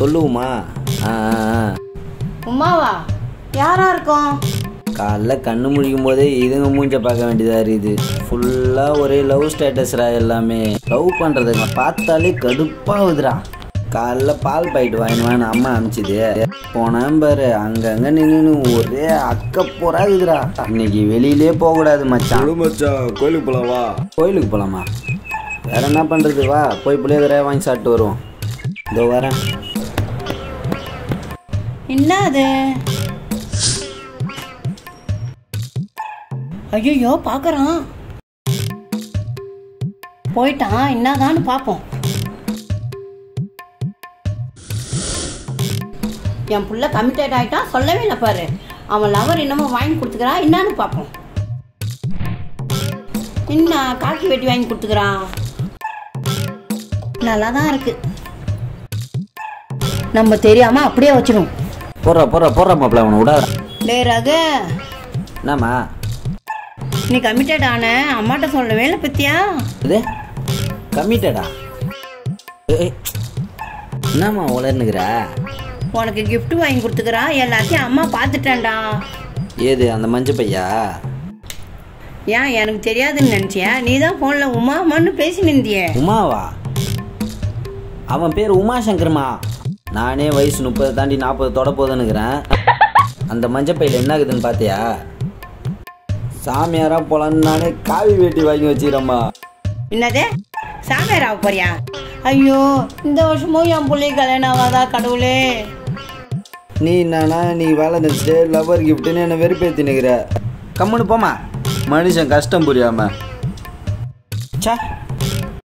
சொல்லுவோமா? உமாவா? யாரா இருக்கும்? காலைல கண்ணு முழிக்கும் போதே இதுங்க மூஞ்ச பார்க்க வேண்டியதாக இருக்குது. ஃபுல்லாக ஒரே லவ் ஸ்டேட்டஸ்ரா. எல்லாமே லவ் பண்ணுறதுங்க பார்த்தாலே கடுப்பாகுதுரா. காலைல பால் பாயிட்டு வாங்கினு அம்மா அனுப்பிச்சிது. போனேன் பாரு, அங்கங்கே நின்று ஒரே அக்கப்போறாகுதுரா. இன்னைக்கு வெளியிலே போகக்கூடாது மச்சான். கோயிலுக்கு போகலாமா? கோயிலுக்கு போகலாமா? வேற என்ன பண்ணுறது? வா போய் புளியோதரை வாங்கி சாப்பிட்டு வருவோம். இதோ வரேன். என்ன அது? ஐயோ பார்க்குறான். போயிட்டான், என்னதான்னு பார்ப்போம். என் புள்ள கமிட்டட் ஆகிட்டான், சொல்லவே இல்லை பாரு. அவன் லவர் என்னமோ வாங்கி கொடுத்துக்கிறான், என்னன்னு பார்ப்போம். என்ன காக்கி வெட்டி வாங்கி கொடுத்துக்கிறான்? நல்லா தான் இருக்கு. நம்ம தெரியாம அப்படியே வச்சிடும். போடுற மாப்பிள்ள அவனை விடாத. டே ரகு, என்னம்மா நீ கமிட்டட் ஆன அம்மாட்ட சொல்லவே இல்லை பத்தியா? இது கமிட்டடா? என்னம்மா உளர்னுக்குற? உனக்கு கிஃப்ட் வாங்கி கொடுத்துக்கிறா, எல்லாத்தையும் அம்மா பார்த்துட்டேன்டா. ஏது அந்த மஞ்சள் பையா? ஏன் எனக்கு தெரியாதுன்னு நினச்சியா? நீ தான் ஃபோனில் உமாமான்னு பேசி நிந்தியே. உமாவா? அவன் பேர் உமாசங்கர்மா. நானே வயசு 30 தாண்டி 40 தொட போதுன்னுக்கிறேன். அந்த மஞ்சள் பையில் என்ன ஆகுதுன்னு பார்த்தியா? சாமியாரா போலான்னு நானே காவி வேட்டி வாங்கி வச்சுக்கிறேம்மா. என்னது சாமியாராக போறியா? ஐயோ, இந்த வருஷமும் என் பிள்ளைய கல்யாணம் ஆகாதா கடவுளே. நீ என்னன்னா நீ வேலை நினச்சிட்டு லவர் கிஃப்ட்டுன்னு என்னை வெறுப்பேற்றி நிற்கிற. கம்முன்னு போமா, மனுஷன் கஷ்டம் புரியாம. சா